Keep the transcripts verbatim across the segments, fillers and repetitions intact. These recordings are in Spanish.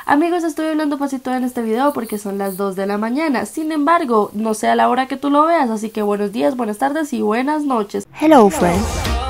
Amigos, estoy hablando pasito en este video porque son las dos de la mañana. Sin embargo, no sé a la hora que tú lo veas, así que buenos días, buenas tardes y buenas noches. Hello, friends.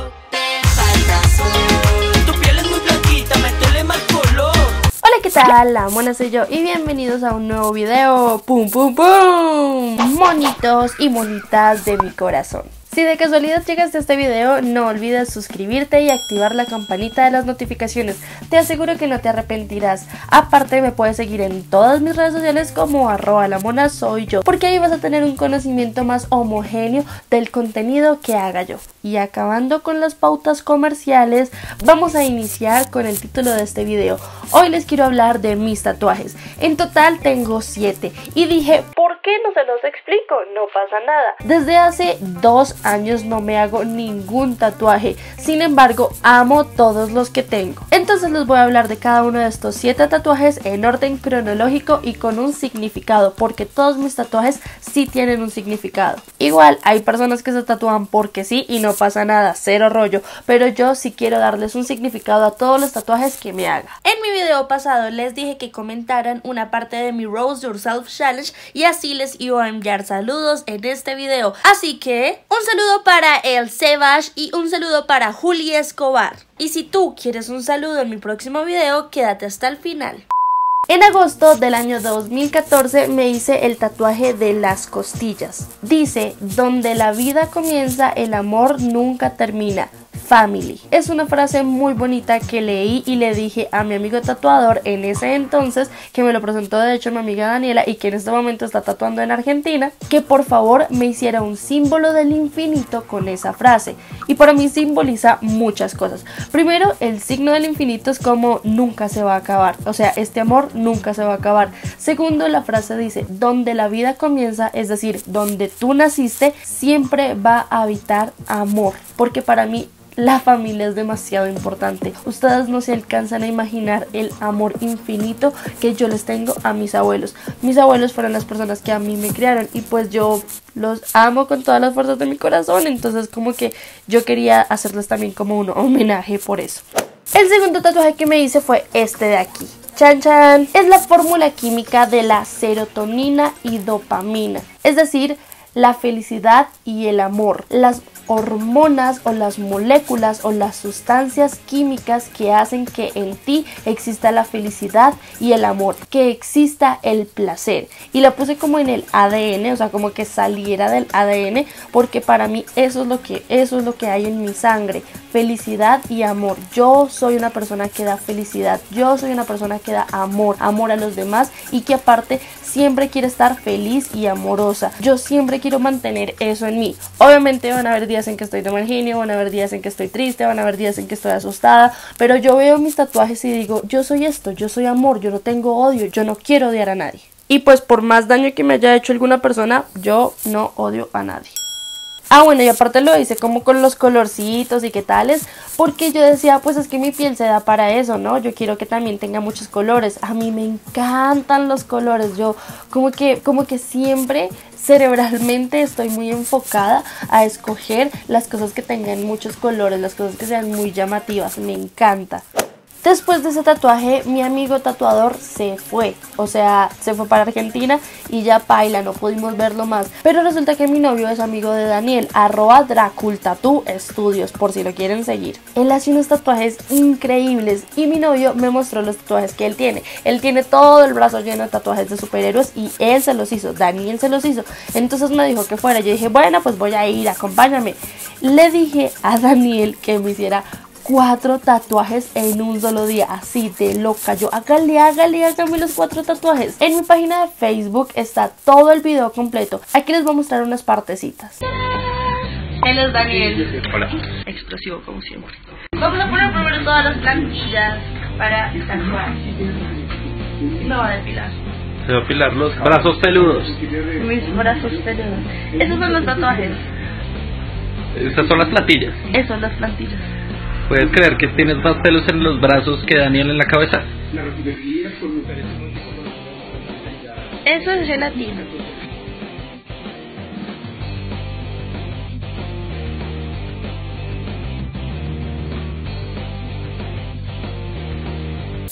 Hola, ¿qué tal? La mona soy yo y bienvenidos a un nuevo video. ¡Pum, pum, pum! Monitos y monitas de mi corazón. Si de casualidad llegaste a este video, no olvides suscribirte y activar la campanita de las notificaciones. Te aseguro que no te arrepentirás. Aparte, me puedes seguir en todas mis redes sociales como arroba la mona soy yo, porque ahí vas a tener un conocimiento más homogéneo del contenido que haga yo. Y acabando con las pautas comerciales, vamos a iniciar con el título de este video. Hoy les quiero hablar de mis tatuajes. En total tengo siete y dije, ¿por qué no se los explico? No pasa nada. Desde hace dos años no me hago ningún tatuaje, sin embargo amo todos los que tengo. Entonces les voy a hablar de cada uno de estos siete tatuajes en orden cronológico y con un significado, porque todos mis tatuajes sí tienen un significado. Igual hay personas que se tatúan porque sí y no pasa nada, cero rollo, pero yo sí quiero darles un significado a todos los tatuajes que me haga. En mi video pasado les dije que comentaran una parte de mi Rose Yourself Challenge y así les iba a enviar saludos en este video, así que un saludo para el Sebash y un saludo para Juli Escobar. Y si tú quieres un saludo en mi próximo video, quédate hasta el final. En agosto del año dos mil catorce me hice el tatuaje de las costillas. Dice, donde la vida comienza, el amor nunca termina. Family. Es una frase muy bonita que leí y le dije a mi amigo tatuador en ese entonces, que me lo presentó de hecho mi amiga Daniela y que en este momento está tatuando en Argentina, que por favor me hiciera un símbolo del infinito con esa frase. Y para mí simboliza muchas cosas. Primero, el signo del infinito es como nunca se va a acabar, o sea, este amor nunca se va a acabar. Segundo, la frase dice, donde la vida comienza, es decir, donde tú naciste, siempre va a habitar amor, porque para mí la familia es demasiado importante. Ustedes no se alcanzan a imaginar el amor infinito que yo les tengo a mis abuelos. Mis abuelos fueron las personas que a mí me criaron y pues yo los amo con todas las fuerzas de mi corazón. Entonces como que yo quería hacerles también como un homenaje por eso. El segundo tatuaje que me hice fue este de aquí. Chan chan. Es la fórmula química de la serotonina y dopamina. Es decir, la felicidad y el amor. Las hormonas o las moléculas o las sustancias químicas que hacen que en ti exista la felicidad y el amor, que exista el placer. Y la puse como en el A D N, o sea, como que saliera del A D N, porque para mí eso es lo que eso es lo que hay en mi sangre, felicidad y amor. Yo soy una persona que da felicidad, yo soy una persona que da amor, amor a los demás y que aparte siempre quiere estar feliz y amorosa. Yo siempre quiero mantener eso en mí. Obviamente van a haber días en que estoy de mal genio, van a haber días en que estoy triste, van a haber días en que estoy asustada, pero yo veo mis tatuajes y digo, yo soy esto, yo soy amor, yo no tengo odio, yo no quiero odiar a nadie. Y pues por más daño que me haya hecho alguna persona, yo no odio a nadie. Ah, bueno, y aparte lo hice como con los colorcitos y qué tales, porque yo decía, pues es que mi piel se da para eso, ¿no? Yo quiero que también tenga muchos colores. A mí me encantan los colores. Yo como que, como que siempre cerebralmente estoy muy enfocada a escoger las cosas que tengan muchos colores, las cosas que sean muy llamativas. Me encanta. Después de ese tatuaje, mi amigo tatuador se fue, o sea, se fue para Argentina y ya paila, no pudimos verlo más. Pero resulta que mi novio es amigo de Daniel, arroba Dracultatu Studios, por si lo quieren seguir. Él hace unos tatuajes increíbles y mi novio me mostró los tatuajes que él tiene. Él tiene todo el brazo lleno de tatuajes de superhéroes y él se los hizo, Daniel se los hizo. Entonces me dijo que fuera, yo dije, bueno, pues voy a ir, acompáñame. Le dije a Daniel que me hiciera cuatro tatuajes en un solo día, así de loca. Yo, hágale, hágale, hágame los cuatro tatuajes. En mi página de Facebook está todo el video completo. Aquí les voy a mostrar unas partecitas. Él es Daniel. Hola. Explosivo como siempre. Vamos a poner primero todas las plantillas para tatuar. Me va a depilar. Se va a apilar los brazos peludos. Mis brazos peludos. Esos son los tatuajes. Esas son las plantillas. Esas son las plantillas. ¿Puedes creer que tienes más pelos en los brazos que Daniel en la cabeza? Eso es gelatina.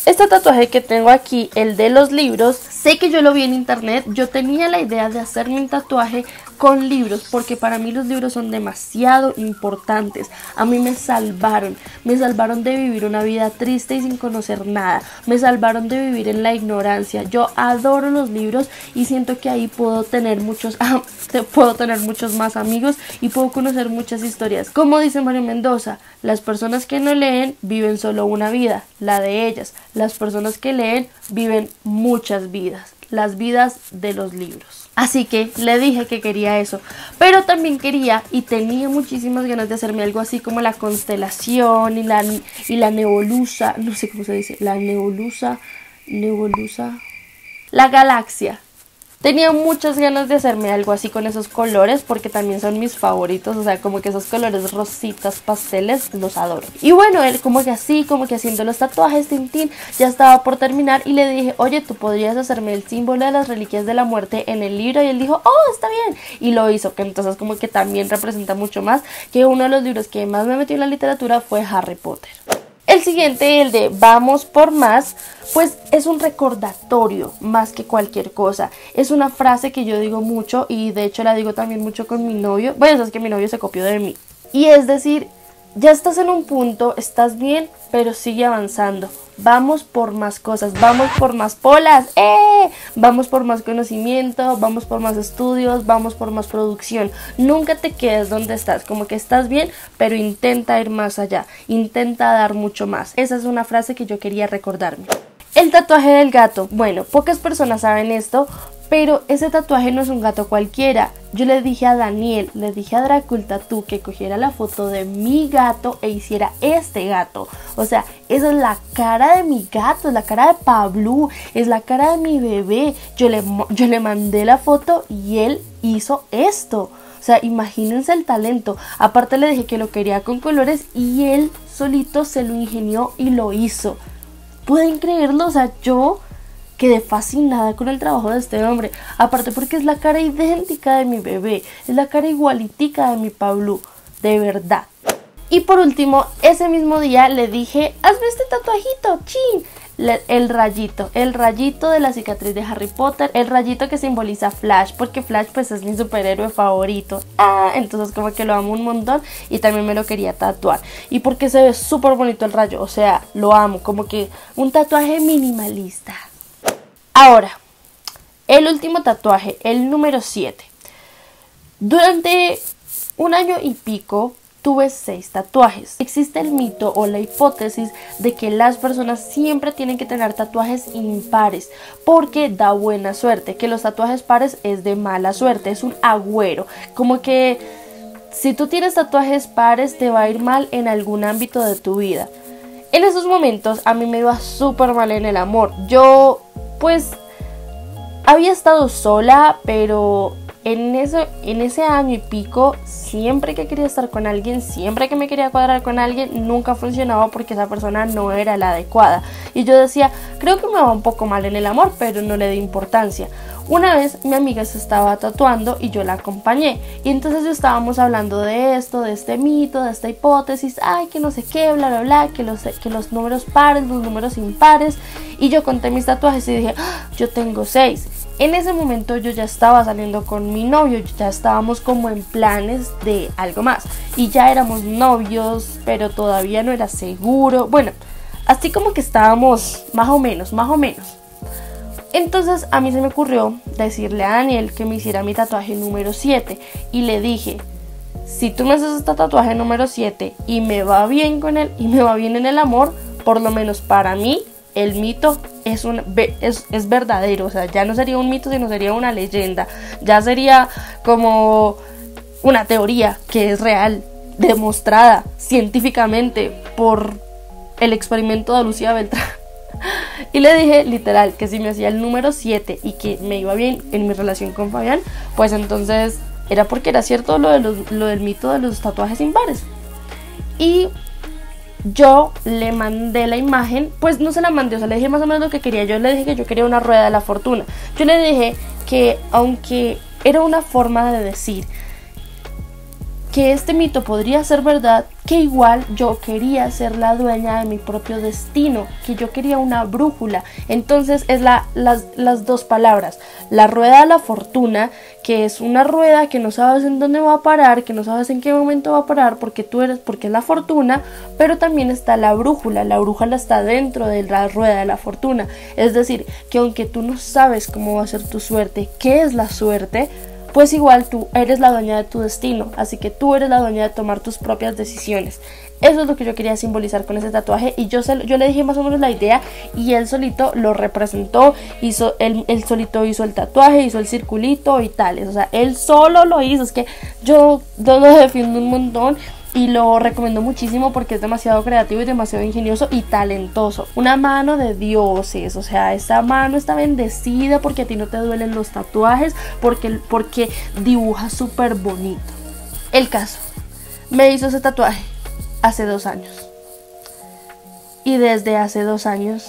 Este tatuaje que tengo aquí, el de los libros, sé que yo lo vi en internet. Yo tenía la idea de hacerme un tatuaje con libros, porque para mí los libros son demasiado importantes. A mí me salvaron, me salvaron de vivir una vida triste y sin conocer nada, me salvaron de vivir en la ignorancia. Yo adoro los libros y siento que ahí puedo tener muchos, ah, puedo tener muchos más amigos y puedo conocer muchas historias. Como dice Mario Mendoza, las personas que no leen viven solo una vida, la de ellas. Las personas que leen viven muchas vidas, las vidas de los libros. Así que le dije que quería eso, pero también quería y tenía muchísimas ganas de hacerme algo así como la constelación y la, y la nebulosa, no sé cómo se dice, la nebulosa, nebulosa, la galaxia. Tenía muchas ganas de hacerme algo así con esos colores porque también son mis favoritos, o sea, como que esos colores rositas, pasteles, los adoro. Y bueno, él como que así, como que haciendo los tatuajes, Tintín, ya estaba por terminar y le dije, oye, ¿tú podrías hacerme el símbolo de las reliquias de la muerte en el libro? Y él dijo, oh, está bien, y lo hizo, que entonces como que también representa mucho más, que uno de los libros que más me metió en la literatura fue Harry Potter. El siguiente, el de Vamos por Más, pues es un recordatorio más que cualquier cosa. Es una frase que yo digo mucho y de hecho la digo también mucho con mi novio. Bueno, es que mi novio se copió de mí. Y es decir, ya estás en un punto, estás bien, pero sigue avanzando. Vamos por más cosas, vamos por más polas, ¡eh! Vamos por más conocimiento, vamos por más estudios, vamos por más producción. Nunca te quedes donde estás, como que estás bien, pero intenta ir más allá, intenta dar mucho más. Esa es una frase que yo quería recordarme. El tatuaje del gato, bueno, pocas personas saben esto, pero ese tatuaje no es un gato cualquiera. Yo le dije a Daniel, le dije a Dracul Tattoo que cogiera la foto de mi gato e hiciera este gato. O sea, esa es la cara de mi gato, es la cara de Pablo, es la cara de mi bebé. Yo le, yo le mandé la foto y él hizo esto. O sea, imagínense el talento. Aparte le dije que lo quería con colores y él solito se lo ingenió y lo hizo. ¿Pueden creerlo? O sea, yo quedé fascinada con el trabajo de este hombre. Aparte porque es la cara idéntica de mi bebé, es la cara igualitica de mi Pablo, de verdad. Y por último, ese mismo día le dije, hazme este tatuajito, chin. Le, el rayito, el rayito de la cicatriz de Harry Potter, el rayito que simboliza Flash, porque Flash pues es mi superhéroe favorito. Ah, entonces como que lo amo un montón y también me lo quería tatuar. Y porque se ve súper bonito el rayo, o sea, lo amo, como que un tatuaje minimalista. Ahora, el último tatuaje, el número siete. Durante un año y pico tuve seis tatuajes. Existe el mito o la hipótesis de que las personas siempre tienen que tener tatuajes impares porque da buena suerte, que los tatuajes pares es de mala suerte, es un agüero, como que si tú tienes tatuajes pares te va a ir mal en algún ámbito de tu vida. En esos momentos a mí me iba súper mal en el amor. Yo pues había estado sola, pero en, eso, en ese año y pico, siempre que quería estar con alguien, siempre que me quería cuadrar con alguien, nunca funcionaba porque esa persona no era la adecuada. Y yo decía, creo que me va un poco mal en el amor, pero no le di importancia. Una vez mi amiga se estaba tatuando y yo la acompañé. Y entonces estábamos hablando de esto, de este mito, de esta hipótesis. Ay, que no sé qué, bla, bla, bla, que los, que los números pares, los números impares. Y yo conté mis tatuajes y dije, ¡ah! Yo tengo seis. En ese momento yo ya estaba saliendo con mi novio, ya estábamos como en planes de algo más. Y ya éramos novios, pero todavía no era seguro. Bueno, así como que estábamos más o menos, más o menos. Entonces a mí se me ocurrió decirle a Daniel que me hiciera mi tatuaje número siete. Y le dije, si tú me haces este tatuaje número siete y me va bien con él y me va bien en el amor, por lo menos para mí, el mito es, un, es, es verdadero. O sea, ya no sería un mito, sino sería una leyenda. Ya sería como una teoría que es real, demostrada científicamente por el experimento de Lucía Beltrán. Y le dije literal que si me hacía el número siete y que me iba bien en mi relación con Fabián, pues entonces era porque era cierto lo, de los, lo del mito de los tatuajes impares. Y yo le mandé la imagen, pues no se la mandé, o sea, le dije más o menos lo que quería. Yo le dije que yo quería una rueda de la fortuna. Yo le dije que aunque era una forma de decir que este mito podría ser verdad, que igual yo quería ser la dueña de mi propio destino, que yo quería una brújula. Entonces es la, las, las dos palabras, la rueda de la fortuna, que es una rueda que no sabes en dónde va a parar, que no sabes en qué momento va a parar, porque tú eres, porque es la fortuna, pero también está la brújula. La brújula está dentro de la rueda de la fortuna, es decir, que aunque tú no sabes cómo va a ser tu suerte, qué es la suerte, pues igual tú eres la dueña de tu destino, así que tú eres la dueña de tomar tus propias decisiones. Eso es lo que yo quería simbolizar con ese tatuaje, y yo, se, yo le dije más o menos la idea y él solito lo representó, hizo, él, él solito hizo el tatuaje, hizo el circulito y tales, o sea, él solo lo hizo. Es que yo, yo lo defiendo un montón y lo recomiendo muchísimo porque es demasiado creativo y demasiado ingenioso y talentoso. Una mano de dioses, o sea, esa mano está bendecida porque a ti no te duelen los tatuajes, porque, porque dibuja súper bonito. El caso, me hizo ese tatuaje hace dos años. Y desde hace dos años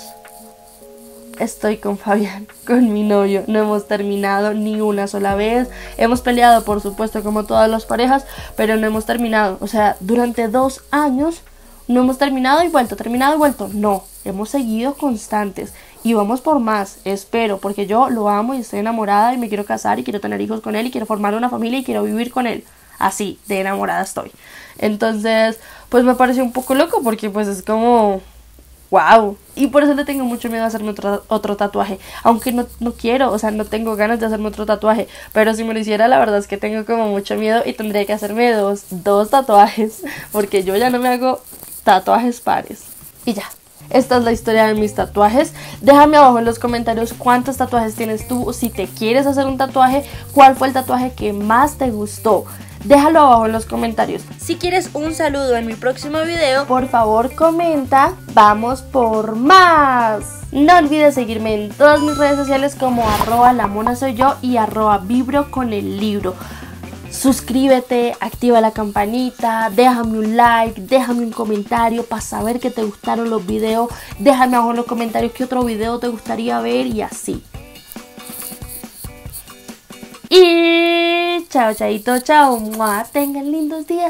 estoy con Fabián, con mi novio. No hemos terminado ni una sola vez. Hemos peleado, por supuesto, como todas las parejas, pero no hemos terminado. O sea, durante dos años no hemos terminado y vuelto, terminado y vuelto. No, hemos seguido constantes y vamos por más, espero, porque yo lo amo y estoy enamorada y me quiero casar y quiero tener hijos con él y quiero formar una familia y quiero vivir con él. Así, de enamorada estoy. Entonces, pues me pareció un poco loco porque pues es como... wow, y por eso le tengo mucho miedo a hacerme otro, otro tatuaje, aunque no, no quiero, o sea, no tengo ganas de hacerme otro tatuaje, pero si me lo hiciera, la verdad es que tengo como mucho miedo y tendría que hacerme dos, dos tatuajes, porque yo ya no me hago tatuajes pares. Y ya, esta es la historia de mis tatuajes. Déjame abajo en los comentarios cuántos tatuajes tienes tú, si te quieres hacer un tatuaje, cuál fue el tatuaje que más te gustó. Déjalo abajo en los comentarios. Si quieres un saludo en mi próximo video, por favor comenta. Vamos por más. No olvides seguirme en todas mis redes sociales como arroba la mona soy yo y arroba vibro con el libro. Suscríbete, activa la campanita, déjame un like, déjame un comentario para saber que te gustaron los videos. Déjame abajo en los comentarios qué otro video te gustaría ver y así. Y chao, chaito, chao, ¡mua! Tengan lindos días.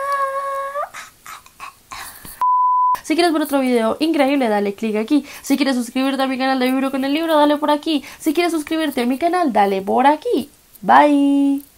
¡Ah! Si quieres ver otro video increíble, dale click aquí. Si quieres suscribirte a mi canal de Vibro con el Libro, dale por aquí. Si quieres suscribirte a mi canal, dale por aquí. Bye.